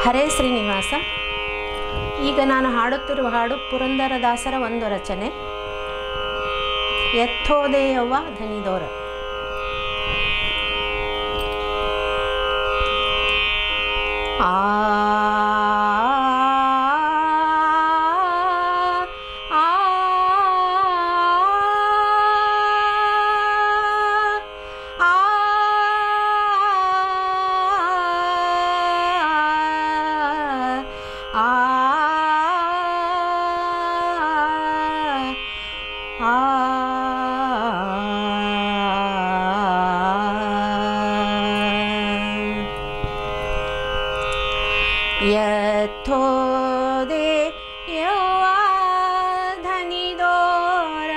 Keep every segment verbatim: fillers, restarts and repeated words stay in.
ಹರೇ ಶ್ರೀನಿವಾಸ. ಈಗ ನಾನು ಹಾಡುತ್ತಿರುವ ಹಾಡು ಪುರಂದರದಾಸರ ಒಂದು ರಚನೆ, ಎತ್ತೋದೆಯವ್ವ ಧನಿದೋರ. ಆ ಯಥೋದೆ ಯವ್ವ ಧನಿದೋರ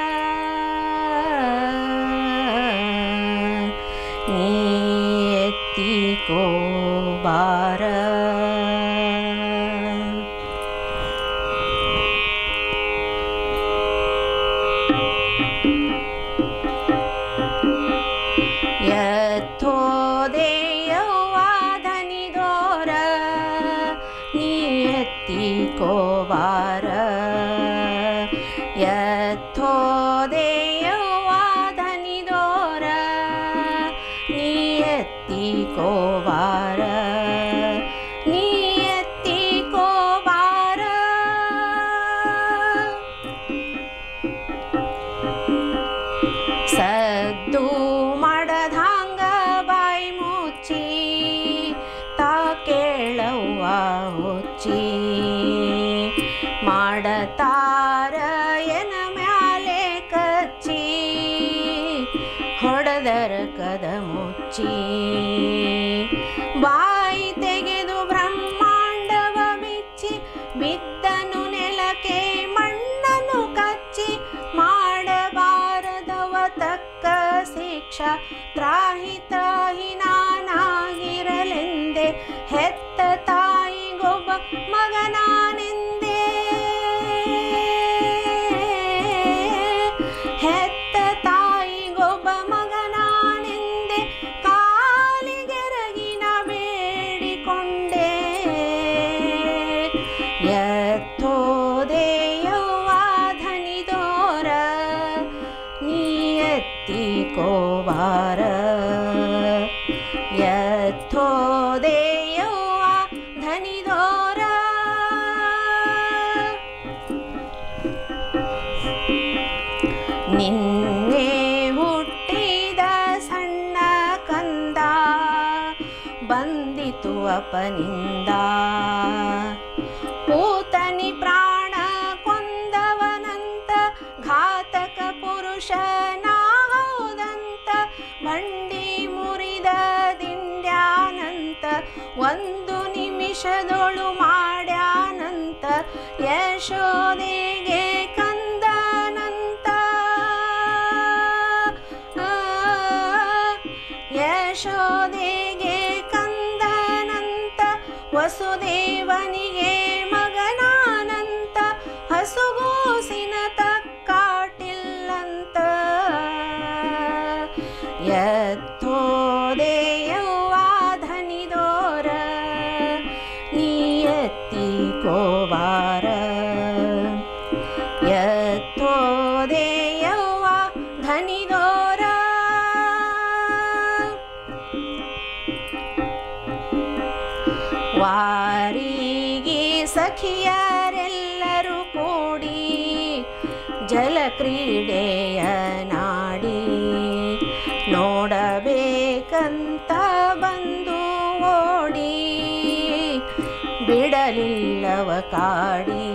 ನೀ ಎತ್ತಿಕೋ ಬಾರ. ಯಥೋದೆ ಯವ್ವ ಧನಿದೋರ ನೀ ಎತ್ತಿಕೋ ಬಾರ. ಯಥೋದೆ ಯವ್ವ ಧನಿದೋರ ನೀ ಎತ್ತಿಕೋ ಬಾರ. ನೀ ಎತ್ತಿಕೋ ಬಾರ. ಸದ್ದು ಮಾಡದಂಗ ಬಾಯಿ ಮುಚ್ಚಿ ತಾ ಕೇಳವ್ವ ಹುಚ್ಚಿ ಮಾಡತಾರ ಎನ ಮ್ಯಾಲೆ ಕಚ್ಚಿ ಹೊಡೆದರ ಕದ ಮುಚ್ಚಿ. ಬಾಯಿ ತೆಗೆದು ಬ್ರಹ್ಮಾಂಡವ ಬಿಚ್ಚಿ ಬಿದ್ದನು ನೆಲಕ್ಕೆ ಮಣ್ಣನ್ನು ಕಚ್ಚಿ ಮಾಡಬಾರದವ ತಕ್ಕ ಶಿಕ್ಷಾ. ತ್ರಾಹಿ ತ್ರಾಹಿ ನಾನಾಗಿರಲೆಂದೆ ಹೆತ್ತ ತಾಯಿಗೊಬ್ಬ ಮಗನಾನೆಂದೆ. ಹೆತ್ತ ತಾಯಿಗೊಬ್ಬ ಮಗನಾನೆಂದೆ ಕಾಲಿಗೆರಗಿನ ಬೇಡಿಕೊಂಡೆ. ಯಥೋದೆ ಯವ್ವ ಧನಿದೋರ ನೀ ಎತ್ತಿಕೋ ಬಾರ. ಯಥೋದೆ ಯವ್ವ ಧನಿದೋರ. ನಿನ್ನೆ ಹುಟ್ಟಿದ ಸಣ್ಣ ಕಂದ ಬಂದಿತು ಅಪನಿಂದ. ಪೂತನಿ ಪ್ರಾಣ ಕೊಂದವನಂತ ಘಾತಕ ಪುರುಷನ ಹೌದಂತ. ಬಂಡಿ ಮುರಿದ ದಿಂಡ್ಯಾನಂತ ಒಂದು ನಿಮಿಷದೊಳು ಮಾಡ್ಯಾನಂತ. ಯಶೋದೆಗೆ ಕಂದನಂತ. ಯಶೋದೆಗೆ ಕಂದನಂತ ವಸುದೇವನಿಗೆ ಮಗನಾನಂತ. ಹಸುಗೂಸಿನ ತಕ್ಕಾಟಿಲ್ಲಂತ. ಯಥೋದೆ ಯವ್ವ ಧನಿದೋರ ನೀ ಎತ್ತಿಕೋ ಬಾರ. ಯಥೋದೆ ಯವ್ವ ಧನಿದೋರ. ವಾರಿಗೆ ಸಖಿಯರೆಲ್ಲರೂ ಕೂಡಿ ಜಲಕ್ರೀಡೆಯ ನಾಡಿ ನೋಡಬೇಕಂತ ಬಂದು ಓಡಿ ಬಿಡಲಿಲ್ಲವ ಕಾಡಿ.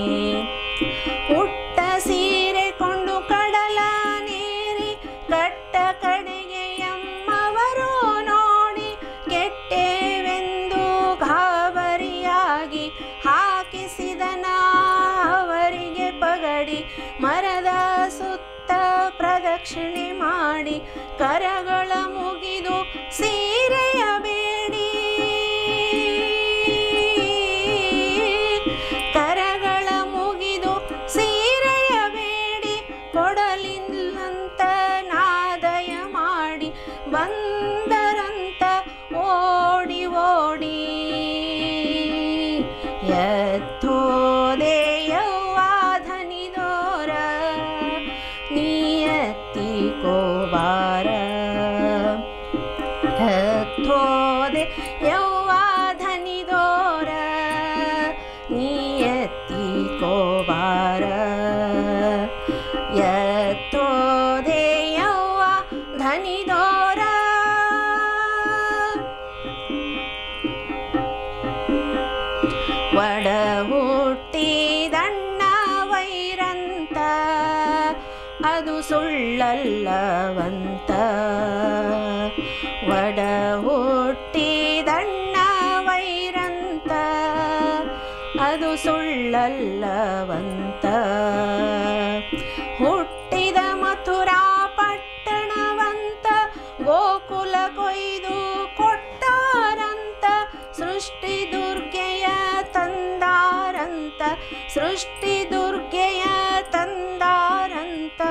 ಉಟ್ಟ ಸೀರೆ ಕೊಂಡು ಕಡಲ ನೀರಿ ಕಟ್ಟ ಕಡೆಗೆ ಎಮ್ಮವರು ನೋಡಿ ಕೆಟ್ಟೆವೆಂದು ಗಾಬರಿಯಾಗಿ ಹಾಕಿಸಿದನ ಅವರಿಗೆ ಪಗಡಿ. ಮರದ ಸುತ್ತ ಪ್ರದಕ್ಷಿಣೆ ಮಾಡಿ ಕರಗಳ ಮುಗಿದು ಸೀರೆಯ ಬೇಡಿ. ಕರಗಳ ಮುಗಿದು ಸೀರೆಯ ಬೇಡಿ ಕೊಡಲಿಲ್ಲಂತ ನಾದಯ ಮಾಡಿ ಬಂದರಂತ ಓಡಿ ಓಡಿ. ಬಾರ ಎತ್ತೋದೆ ಯವ್ವ ಧನಿದೋರ ನೀ ಎತ್ತಿಕೋ ಬಾರ ಎತ್ತೋದೆ ಯವ್ವ ಧನಿದೋರ ಒಡ ಹುಟ್ಟಿದಣ್ಣ ವೈರಂತ ಅದು ಸುಳ್ಳಲ್ಲವಂತ ಒಡ ಹುಟ್ಟಿದಣ್ಣ ವೈರಂತ ಅದು ಸುಳ್ಳಲ್ಲವಂತ ಹುಟ್ಟಿದ ಮಥುರಾ ಪಟ್ಟಣವಂತ ಗೋಕುಲ ಕೊಯ್ದು ಕೊಟ್ಟಾರಂತ ಸೃಷ್ಟಿ ದುರ್ಗೆಯ ತಂದಾರಂತ ಸೃಷ್ಟಿ ದುರ್ಗೆಯ ತಂದಾರಂತ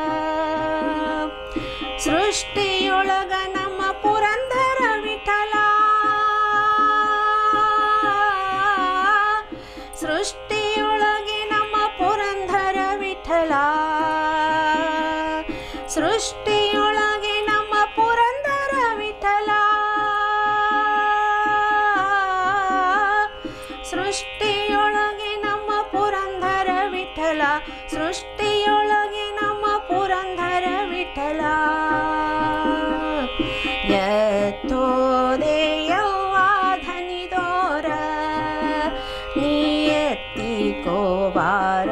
ಸೃಷ್ಟಿಯೊಳಗ ನಮ್ಮ ಪುರಂದರ ವಿಠಲ ಸೃಷ್ಟಿಯೊಳಗೆ ನಮ್ಮ ಪುರಂದರ ವಿಠಲ ಸೃಷ್ಟಿಯೊಳಗೆ ನಮ್ಮ ಪುರಂದರ ವಿಠಲ ಸೃಷ್ಟಿಯೊಳಗೆ ನಮ್ಮ ಪುರಂದರ ವಿಠಲ ಸೃಷ್ಟಿಯೊಳಗೆ ನಮ್ಮ ಪುರಂದರ ವಿಠಲ ಎತ್ತೋದೆ ಯವ್ವ ಧನಿದೋರ ನೀ ಎತ್ತಿಕೋ ಬಾರ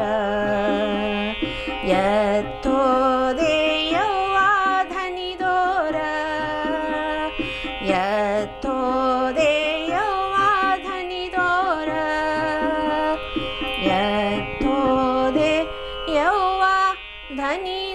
ಎತ್ತೋದೆ ಯವ್ವ ಧನಿದೋರ ಎತ್ತೋದೆ ಯವ್ವ ಧನಿದೋರ ಎತ್ತೋದೆ ಯವ್ವ ಧನಿ